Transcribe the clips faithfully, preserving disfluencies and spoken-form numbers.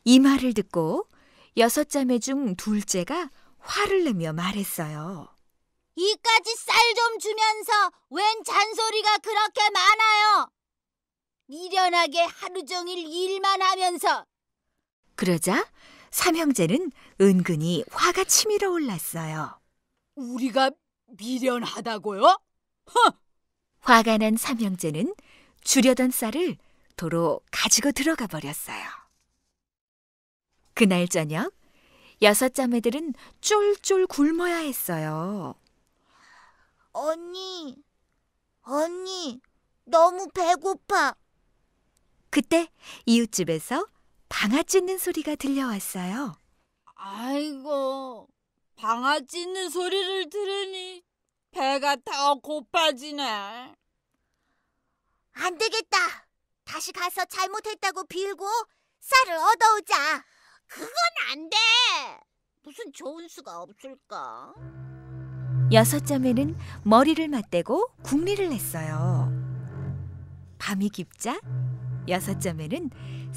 이 말을 듣고 여섯 자매 중 둘째가 화를 내며 말했어요. 이까지 쌀 좀 주면서 웬 잔소리가 그렇게 많아요? 미련하게 하루 종일 일만 하면서. 그러자 삼형제는 은근히 화가 치밀어 올랐어요. 우리가 미련하다고요? 허! 화가 난 삼형제는 주려던 쌀을 도로 가지고 들어가 버렸어요. 그날 저녁 여섯 자매들은 쫄쫄 굶어야 했어요. 언니, 언니, 너무 배고파. 그때 이웃집에서 방아 찧는 소리가 들려왔어요. 아이고, 방아 찧는 소리를 들으니 배가 더 고파지네. 안 되겠다. 다시 가서 잘못했다고 빌고 쌀을 얻어오자. 그건 안 돼. 무슨 좋은 수가 없을까? 여섯 자매는 머리를 맞대고 궁리를 했어요. 밤이 깊자 여섯 자매는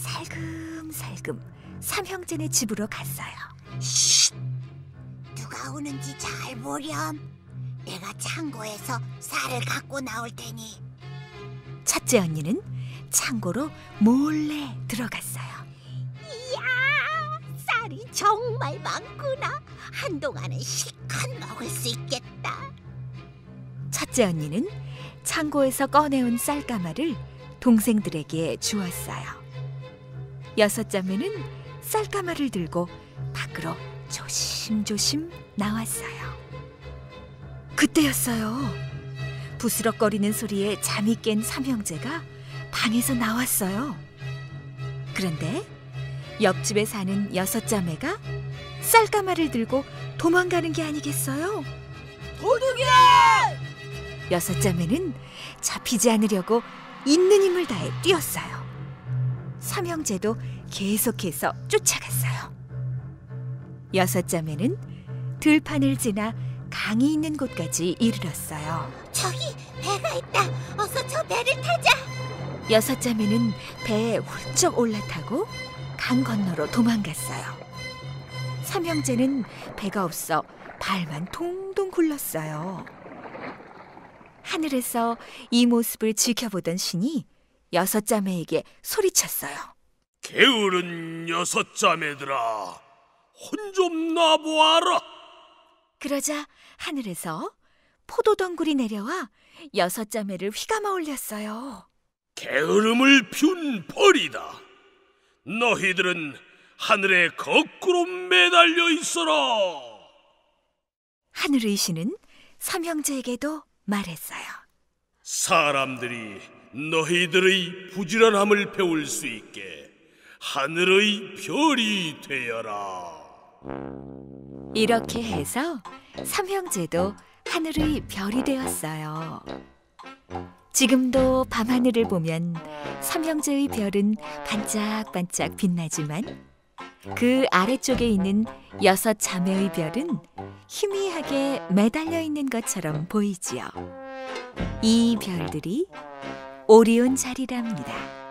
살금살금 삼형제네 집으로 갔어요. 쉿! 누가 오는지 잘 보렴. 내가 창고에서 쌀을 갖고 나올 테니. 첫째 언니는 창고로 몰래 들어갔어요. 이야, 쌀이 정말 많구나. 한동안은 실컷 먹을 수 있겠다. 첫째 언니는 창고에서 꺼내온 쌀가마를 동생들에게 주었어요. 여섯 자매는 쌀가마를 들고 밖으로 조심조심 나왔어요. 그때였어요. 부스럭거리는 소리에 잠이 깬 삼형제가 방에서 나왔어요. 그런데 옆집에 사는 여섯 자매가 쌀가마를 들고 도망가는 게 아니겠어요? 도둑이야! 여섯 자매는 잡히지 않으려고 있는 힘을 다해 뛰었어요. 삼형제도 계속해서 쫓아갔어요. 여섯 자매는 들판을 지나 강이 있는 곳까지 이르렀어요. 저기 배가 있다. 어서 저 배를 타자. 여섯 자매는 배에 훌쩍 올라타고 강 건너로 도망갔어요. 삼형제는 배가 없어 발만 동동 굴렀어요. 하늘에서 이 모습을 지켜보던 신이 여섯 자매에게 소리쳤어요. 게으른 여섯 자매들아, 혼 좀 놔보아라. 그러자 하늘에서 포도덩굴이 내려와 여섯 자매를 휘감아 올렸어요. 게으름을 피운 벌이다. 너희들은 하늘에 거꾸로 매달려 있어라. 하늘의 신은 삼형제에게도 말했어요. 사람들이 너희들의 부지런함을 배울 수 있게 하늘의 별이 되어라. 이렇게 해서 삼형제도 하늘의 별이 되었어요. 지금도 밤하늘을 보면 삼형제의 별은 반짝반짝 빛나지만 그 아래쪽에 있는 여섯 자매의 별은 희미하게 매달려 있는 것처럼 보이지요. 이 별들이 오리온 자리랍니다.